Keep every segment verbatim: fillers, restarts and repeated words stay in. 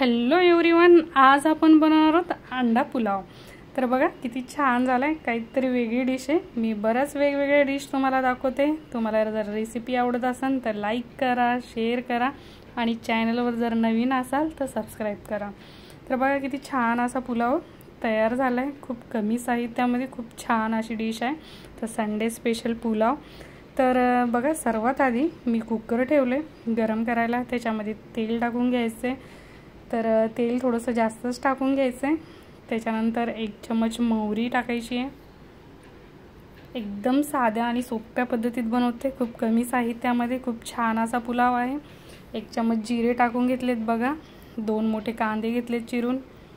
Hello everyone, आज आपण बनवणार आहोत अंडा पुलाव। तर बघा किती छान झालाय, काहीतरी वेगळी डिश आहे। मी बऱ्याच वेगवेगळ्या डिश तुम्हाला दाखवते। तुम्हाला जर रेसिपी आवडत असेल तर लाईक करा, शेअर करा आणि चॅनलवर जर नवीन असाल तर सबस्क्राइब करा। तर बघा किती छान असा पुलाव तयार झालाय। खूप कमी साहित्यामध्ये खूप छान अशी डिश आहे। तर संडे स्पेशल पुलाव। तर बघा सर्वात आधी मी कुकर ठेवले गरम करायला, त्याच्यामध्ये तेल टाकून घ्यायचे। तर तेल थोडंसं जास्तच टाकून घ्यायचं। त्याच्यानंतर एक चम्मच मोहरी टाकायची आहे। एकदम साध्या आणि सोप्या पद्धतीत बनवते, खूप कमी साहित्यामध्ये खूप छान असा पुलाव आहे। एक चम्मच जिरे टाकून घेतलेत बघा। दोन मोठे कांदे घेतलेत चिरून,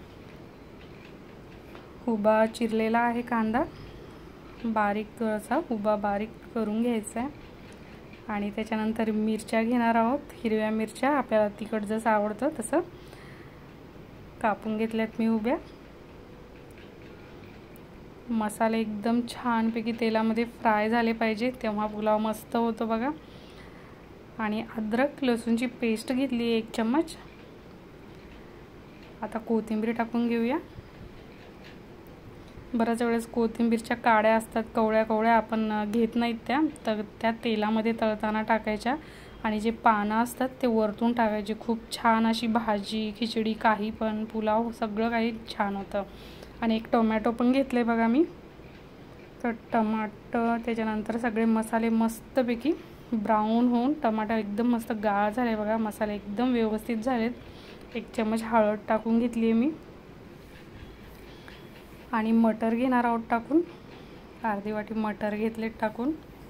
उभा चिरलेला आहे कांदा, बारीक असा उभा बारीक करून घ्यायचा आहे। आणि त्याच्यानंतर मिरच्या घेणार आहोत, हिरव्या मिरच्या आपल्याला तिखट जसं आवडतं तसं कापून घेतल्यात मी उभ्या। मसाले एकदम छानपैकी तेलामध्ये फ्राय झाले पाहिजे, तेव्हा पुलाव मस्त होतो बघा। आणि अद्रक लसूणची पेस्ट घेतली एक चम्मच। आता कोथिंबीर टाकून घेऊया। बऱ्याच वेळेस कोथिंबीरच्या काड्या असतात, कवळ्या कवळ्या आपण घेत नाहीत त्या, तर त्या तेलामध्ये तळताना टाकायच्या आणि जे पानं असतात ते वरतून टाकायचे। खूप छान अशी भाजी, खिचडी, काही पण पुलाव सगळं काही छान होतं। आणि एक टोमॅटो पण घेतले बघा मी। तर टमाटर, त्याच्यानंतर सगळे मसाले मस्तपैकी ब्राऊन होऊन टमाटर एकदम मस्त गाळ झाले बघा, मसाले एकदम व्यवस्थित झालेत। एक चम्मच हळद टाकून घेतली आहे मी। आणि मटर घेणार आहोत टाकून, अर्धी वाटी मटर घेतलेत टाकून।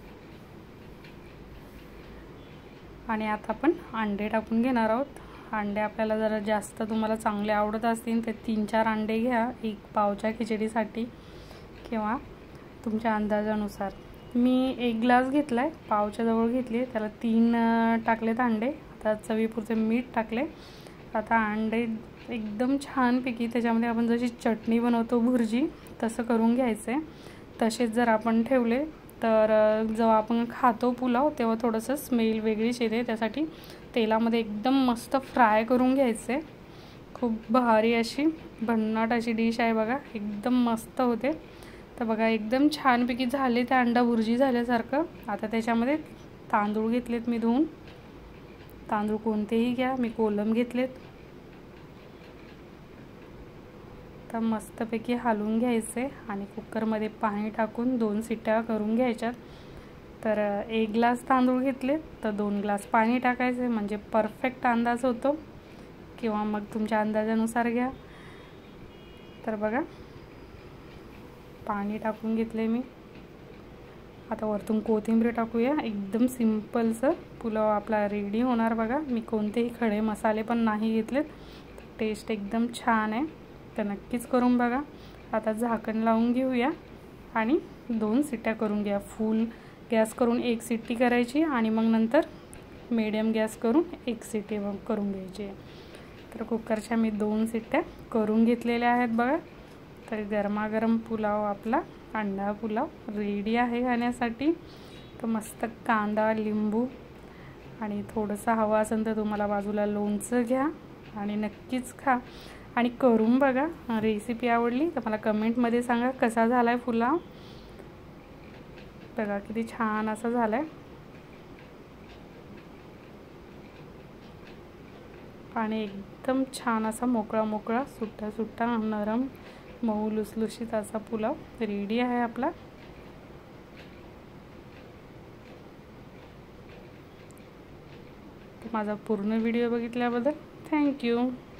आणि आता आपण अंडे टाकून घेणार आहोत। अंडे आपल्याला जरा जास्त तुम्हाला चांगले आवडत असतील तर तीन चार अंडे घ्या, एक पावच्या खिचडीसाठी किंवा तुमच्या अंदाजानुसार। मी एक ग्लास घेतलाय, पावच्या जवळ घेतली, त्याला तीन टाकलेत अंडे। आता चवीपुरते मीठ टाकले। आता अंडे एकदम छानपैकी त्याच्यामध्ये आपण जशी चटणी बनवतो भुर्जी तसं करून घ्यायचं। तसेच जर आपण ठेवले तर जेव्हा आपण खातो पुलाव तेव्हा थोडंसं स्मेल वेगळीच येते, त्यासाठी तेलामध्ये एकदम मस्त फ्राय करून घ्यायचे। खूप भारी अशी भन्नाट अशी डिश आहे बघा, एकदम मस्त होते। तर बघा एकदम छानपैकी झाले, त्या अंडा भुर्जी झाल्यासारखं। आता त्याच्यामध्ये तांदूळ घेतलेत मी धुवून, तांदूळ कोणतेही घ्या, मी कोलम घेतलेत। तर मस्तपैकी हलवून घ्यायचे आणि कुकरमध्ये पाणी टाकून दोन शिट्ट्या करून घ्यायच्यात। तर एक ग्लास तांदूळ घेतले तर दोन ग्लास पाणी टाकायचे, म्हणजे परफेक्ट अंदाज होतो, किंवा मग तुमच्या अंदाजानुसार घ्या। तर बघा पाणी टाकून घेतले मी। आता वरतून कोथिंबीर टाकूया। एकदम सिंपलचं पुलाव आपला रेडी होणार बघा। मी कोणतेही खडे मसाले पण नाही घेतलेत, टेस्ट एकदम छान आहे, तर नक्कीच करून बघा। आता झाकण लावून घेऊया आणि दोन शिट्ट्या करून घ्या। फुल गॅस करून एक शिट्टी करायची आणि मग नंतर मीडियम गॅस करून एक शिट्टी करून घ्यायची। तर कुकरच्या मी दोन शिट्ट्या करून घेतलेल्या आहेत बघा। तर गरमागरम पुलाव आपला अंडा पुलाव रेडी आहे खाण्यासाठी। तर मस्त कांदा, लिंबू आणि थोडंसं हवं असेल तर तुम्हाला बाजूला लोणचं घ्या आणि नक्कीच खा आणि करून बघा। रेसिपी आवडली तर मला कमेंटमध्ये सांगा कसा झालाय पुलाव। बघा किती छान असा झालाय आणि एकदम छान असा मोकळा मोकळा सुट्टा सुट्टा नरम मऊ लुसलुशीत असा पुलाव रेडी आहे आपला। माझा पूर्ण व्हिडिओ बघितल्याबद्दल थँक्यू।